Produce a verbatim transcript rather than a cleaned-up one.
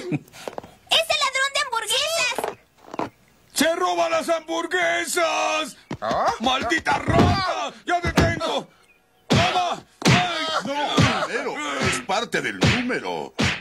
¡Es el ladrón de hamburguesas! ¡Se roba las hamburguesas! ¿Ah? ¡Maldita rata! ¡Ya te tengo! ¡Toma! ¡Ay! No, pero es parte del número.